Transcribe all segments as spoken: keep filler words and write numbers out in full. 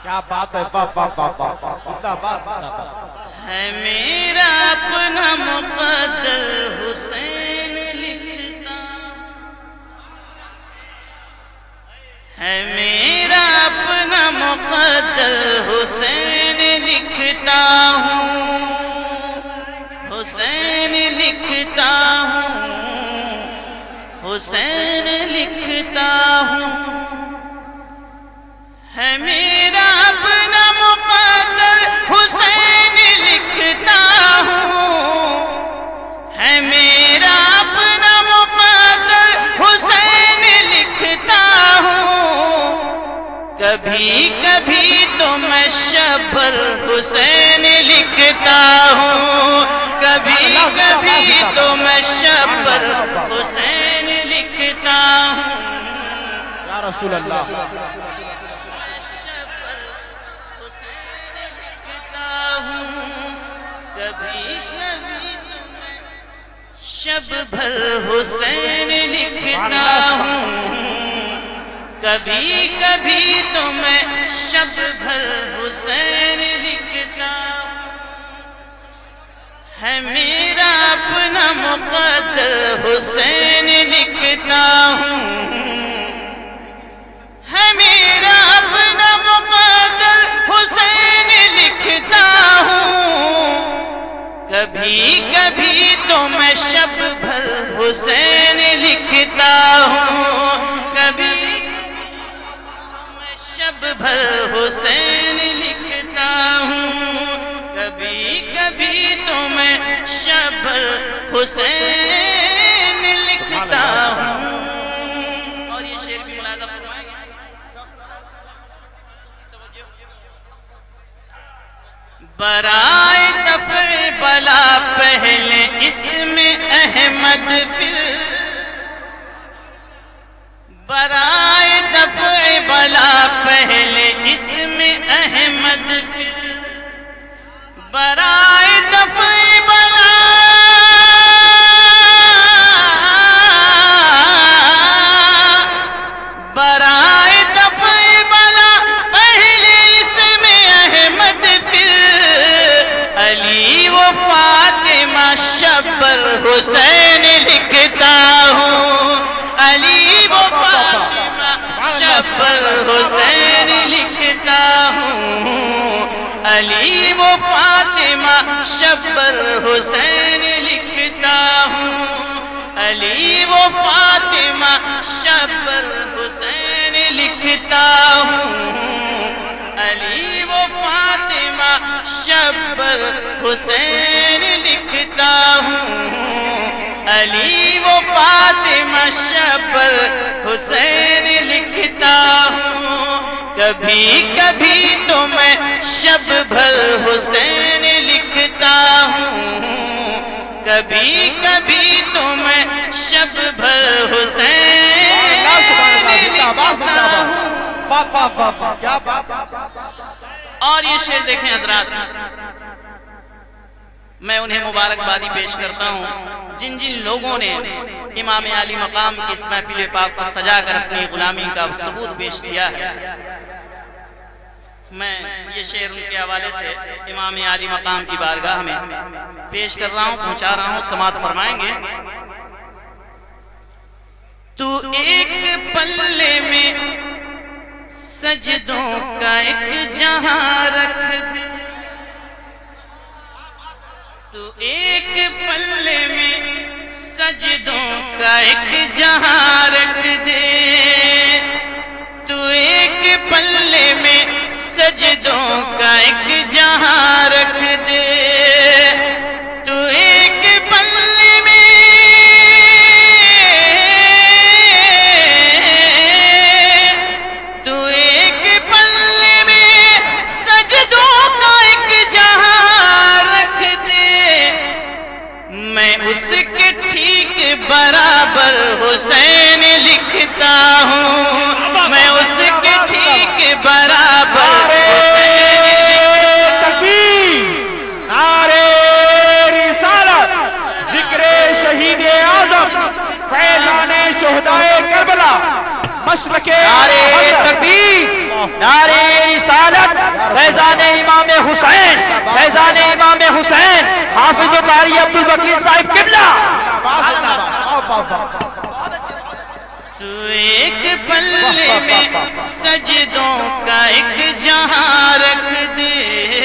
کیا بات ہے، واہ واہ واہ واہ، زندہ باد ہے میرا اپنا مقدر حسین لکھتا، ہے میرا اپنا مقدر حسین لکھتا ہوں، حسین لکھتا ہوں، حسین لکھتا ہوں، ہے میرا اپنا مقدر حسین لکھتا ہوں، ہے میرا اپنا مقدر حسین لکھتا ہوں، کبھی کبھی تو میں شبر حسین لکھتا ہوں، کبھی کبھی تو میں شبر حسین لکھتا ہوں، یا رسول اللہ، کبھی کبھی تو میں شب بھر حسین لکھتا ہوں، کبھی کبھی تو میں شب بھر حسین لکھتا ہوں، ہے میرا اپنا مقدر حسین لکھتا ہوں، ہے میرا اپنا مقدر حسین لکھتا ہوں، کبھی کبھی تو میں شب بھر حسین لکھتا ہوں، کبھی میں شب بھر حسین لکھتا ہوں، کبھی کبھی تو میں شب بھر حسین لکھتا ہوں۔ اور یہ شعر بھی ملاحظہ فرمائیں گے، برائے دفع بلا پہلے اسم احمد پھر، برائے دفع بلا پہلے اسم احمد پھر، برائے دفع بلا برائے دفع بلا پہلے اسم احمد پھر، علی و فاطمہ شبر حسین لکھتا ہوں، علی و فاطمہ شبر حسین لکھتا ہوں، علی و فاطمہ شبر حسین لکھتا ہوں، علی و فاطمہ شبر حسین لکھتا ہوں، علی و فاطمہ شبر حسین لکھتا ہوں، علی و فاطمہ شبر حسین لکھتا ہوں، کبھی کبھی تو میں شب بھر حسین لکھتا ہوں، کبھی کبھی تو میں شب بھر حسین لکھتا ہوں۔ کیا بات ہے۔ اور یہ شعر دیکھیں حضرات، میں انہیں مبارکبادی پیش کرتا ہوں جن جن لوگوں نے امام عالی مقام کی اس محفل پاک کو سجا کر اپنی غلامی کا ثبوت پیش کیا ہے۔ میں یہ شعر ان کے حوالے سے امام عالی مقام کی بارگاہ میں پیش کر رہا ہوں، پہنچا رہا ہوں، سماعت فرمائیں گے۔ تو ایک پلے میں سجدوں کا ایک جہاں رکھ دے، تو ایک پلے میں سجدوں کا ایک جہاں رکھ دے، تو ایک پلے میں سجدوں کا ایک جہاں رکھ دے، تو ایک پلے میں تو ایک پلے میں سجدوں کا ایک جہاں رکھ دے، میں اس کے ٹھیک برابر حسین لکھتا ہوں، میں اس کے ٹھیک برابر تکبیر، نعرہ رسالت، ذکر شہید اعظم، فیضان شہدائے کربلا، مسلک نعرہ تکبیر، نعرہ رسالت، شیری عبد الوکیل صاحب قبلہ. تو ایک پلے میں سجدوں کا ایک جہاں رکھ دے،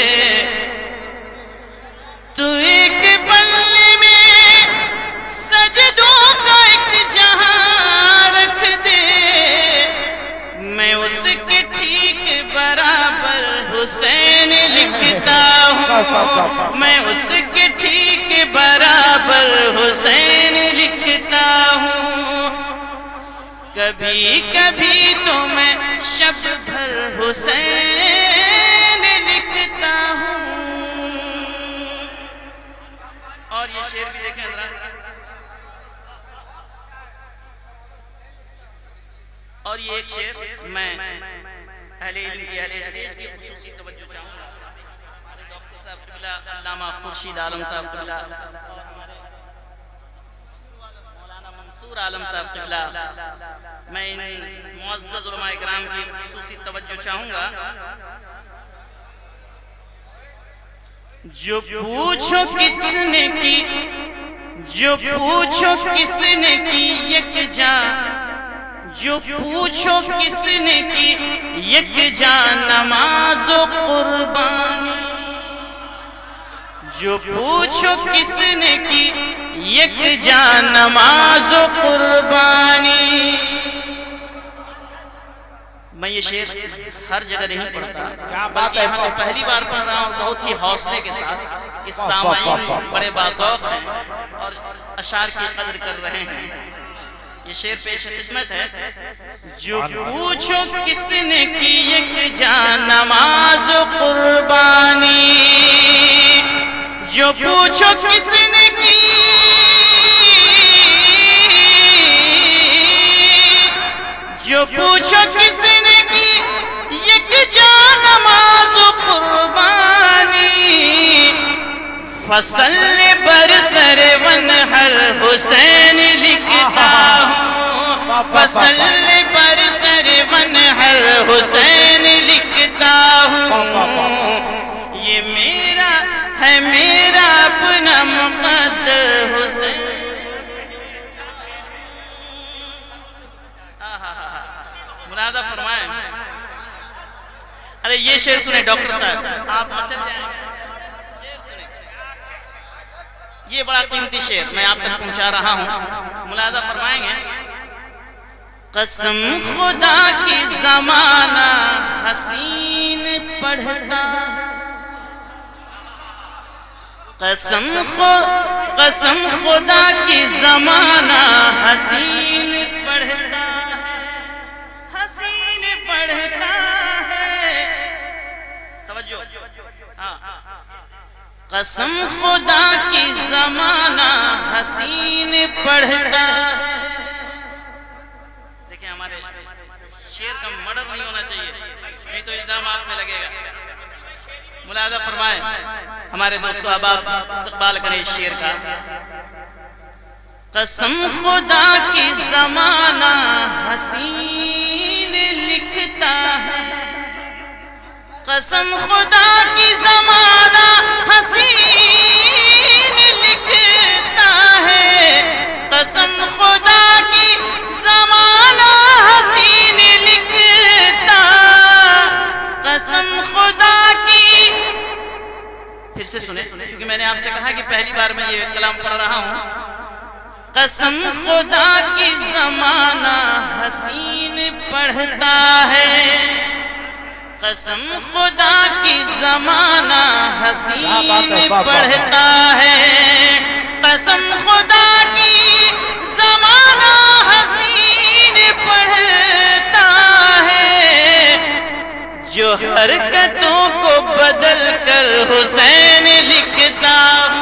تو ایک پلے میں سجدوں کا ایک جہاں رکھ دے، میں اس کے ٹھیک برابر حسین لکھتا ہوں، میں اس کے ٹھیک برابر حسین لکھتا ہوں. کبھی کبھی تو میں شب بھر حسین لکھتا ہوں. اور یہ شعر بھی دیکھیں حضرات. اور یہ ایک شعر میں اہل علم کی اہل اسٹیج کی خصوصی توجہ چاہوں گا. ہمارے ڈاکٹر صاحب قبلہ علامہ خورشید عالم صاحب قبلہ اور ہمارے مولانا منصور عالم صاحب قبلہ، میں ان معزز علماء کرام کی خصوصی توجہ چاہوں گا. جو پوچھو کس نے کی، جو پوچھو کس نے کی یک جاں، جو پوچھو کس نے کی یک جاں نماز و قربانی، جو پوچھو کس نے کی یک جاں نماز و قربانی. میں یہ شعر ہر جگہ نہیں پڑھتا، بلکہ یہاں تو پہلی بار پڑھ رہا ہوں بہت ہی حوصلے کے ساتھ کہ سامعین بڑے باذوق ہیں اور اشعار کی قدر کر رہے ہیں. یہ شعر پیش خدمت ہے. جو پوچھو کس نے کی یک جاں نماز و قربانی، جو پوچھو کس نے کی، جو پوچھو کس نے کی یک جاں نماز و قربانی، فصل بر سر ونہر حسین لکھتا ہوں، فصل بر سر ونہر حسین لکھتا ہوں. یہ میرا ہے میرا اپنا مقدر حسین. مرادہ فرمائیں. ارے یہ شعر سنیں ڈاکٹر صاحب، آپ مچل جائیں. شعر سنیں، یہ بڑا قیمتی شعر میں آپ تک پہنچا رہا ہوں. ملاحظہ فرمائیں گے. قسم خدا کی زمانہ حسین پڑھتا، قسم قسم خدا کی زمانہ حسین پڑھتا ہے، حسین پڑھتا ہے. توجہ. ہاں. قسم خدا کی زمانہ حسین پڑھتا ہے. دیکھیں ہمارے شعر کا مڈر نہیں ہونا چاہیے، نہیں تو الزامات میں لگے گا. ملاحظہ فرمائیں. ہمارے دوستو اب آپ استقبال کریں اس شعر کا. قسم خدا کی زمانہ حسین لکھتا ہے، قسم خدا کی زمانہ حسین لکھتا ہے، قسم خدا کی زمانہ حسین لکھتا، قسم خدا کی. پھر سے سنیں کیونکہ میں نے آپ سے کہا کہ پہلی بار میں یہ کلام پڑھ رہا ہوں. قسم خدا کی زمانہ حسین پڑھتا ہے، قسم خدا کی زمانہ حسین پڑھتا ہے، قسم خدا کی زمانہ حسین پڑھتا ہے. جو حرکتوں کو بدل کر حسین لکھتا،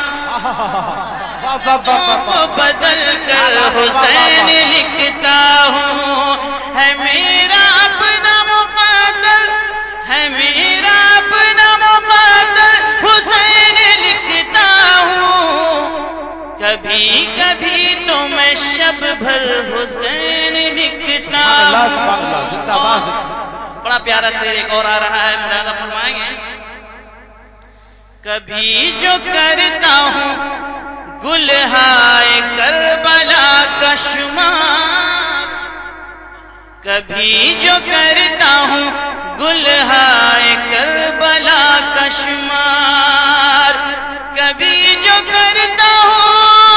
کو بدل کر حسین لکھتا ہوں. ہے میرا اپنا مقدر، ہے میرا اپنا مقدر حسین لکھتا ہوں. کبھی کبھی تو میں شب بھر حسین لکھتا ہوں. بڑا پیارا شعر ایک اور آ رہا ہے، ملاحظہ فرمائیں گے. کبھی جو کرتا ہوں گلہائے کربلا کا شمار، کبھی جو کرتا ہوں گلہائے کربلا کا شمار، کبھی جو کرتا ہوں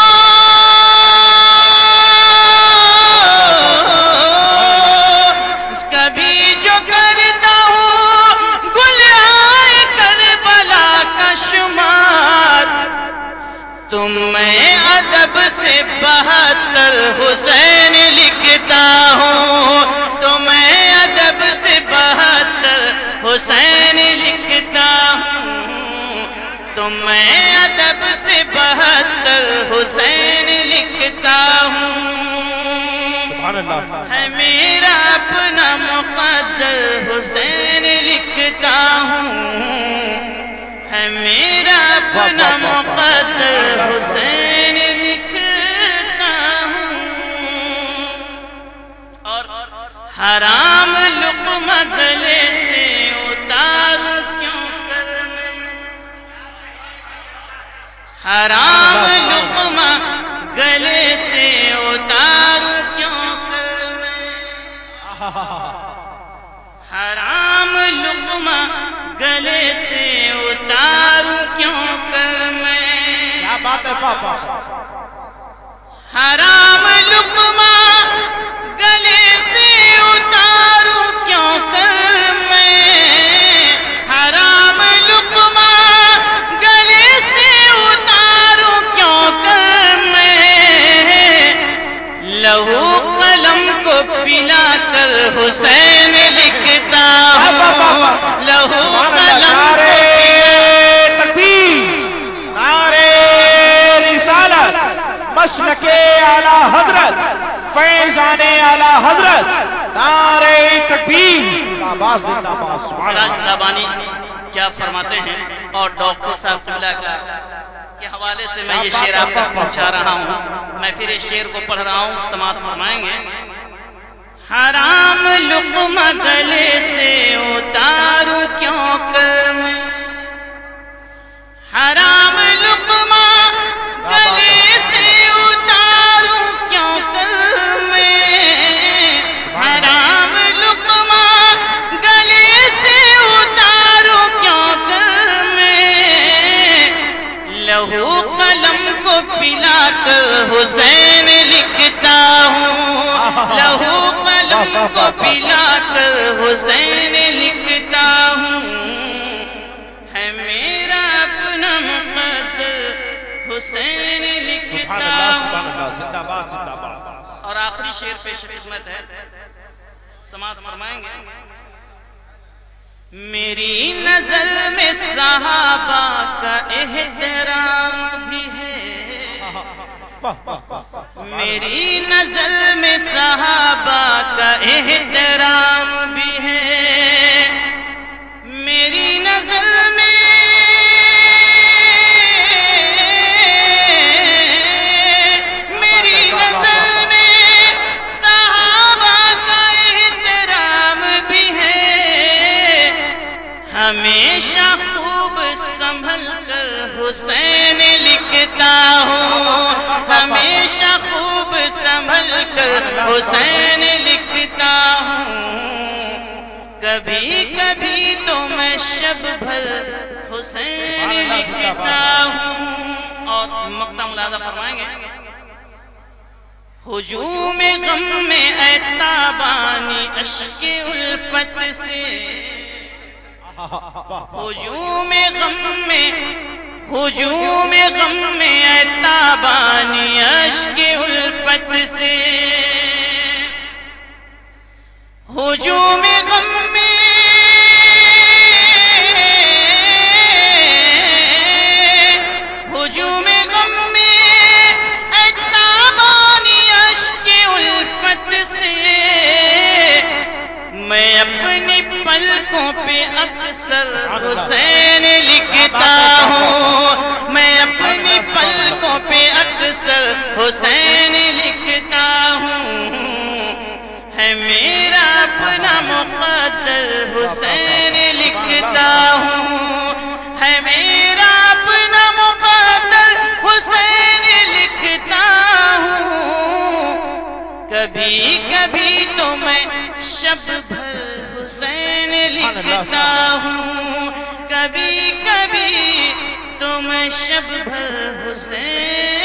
کبھی جو کرتا ہوں گلہائے کربلا کا شمار، تم میں ادب سے بہتر حسین لکھتا ہوں، تم میں ادب سے بہتر حسین لکھتا ہوں، تم میں ادب سے بہتر حسین لکھتا ہوں، ہے میرا اپنا مقدر حسین لکھتا ہوں، ہے میرا اپنا مقدر حسین لکھتا ہوں، اور حرام لقمہ گلے سے اتاروں کیوں کر میں، حرام لقمہ گلے سے اتاروں کیوں کر میں، حرام لقمہ گلے سے اتاروں کیوں کر میں، کیا بات ہے پاپا، حرام لقمہ گلے سے اتاروں کیوں کر میں، حرام لقمہ گلے سے اتاروں کیوں کر میں، لہو قلم کو پلا کر حسین لکھتا ہوں، لہو قلم کو تکبیر، نعرے رسالت، مسلک اعلیٰ حضرت، فیضان اعلیٰ حضرت، نعرے تکبیر، آواز دیتا آواز سراج دابانی کیا فرماتے ہیں، اور ڈاکٹر صاحب قبلہ کا کے حوالے سے میں یہ شعر آپ تک پہنچا رہا ہوں، میں پھر اس شعر کو پڑھ رہا ہوں، سماعت فرمائیں گے۔ حرام لقمہ گلے سے اتاروں کیوں کر میں، حرام لقمہ گلے سے اتاروں کیوں کر میں، حرام لقمہ گلے سے اتاروں کیوں کر میں، لہو قلم کو پلا کر حسین لکھتا ہوں، لہو قلم کو پلا کر حسین لکھتا ہوں، ہے میرا اپنا مقدر حسین لکھتا ہوں، اور آخری شعر پیش خدمت ہے، سماعت فرمائیں گے۔ میری نظر میں صحابہ کا احترام بھی ہے، میری نظر میں صحابہ کا احترام بھی ہے، میری نظر میں میری نظر میں صحابہ کا احترام بھی ہے، ہمیشہ خوب سنبھل کر حسین لکھتا ہوں، ہمیشہ خوب سنبھل کر حسین لکھتا ہوں، کبھی کبھی تو میں شب بھر حسین لکھتا ہوں، اور مقطع ملاحظہ فرمائیں گے۔ ہجوم غم میں اے تابانی اشک الفت سے، ہجوم غم میں ہجوم غم میں اے تابانی اشک الفت سے، ہجوم غم میں ہجوم غم میں اے تابانی اشک الفت سے، میں اپنی پلکوں پہ اکثر حسین لکھتا ہوں، میں اپنی پلکوں پہ اکثر حسین لکھتا ہوں، ہے میرا اپنا مقدر حسین لکھتا ہوں، ہے میرا اپنا مقدر حسین کبھی کبھی تو میں شب بھر حسین لکھتا ہوں، کبھی کبھی تو میں شب بھر حسین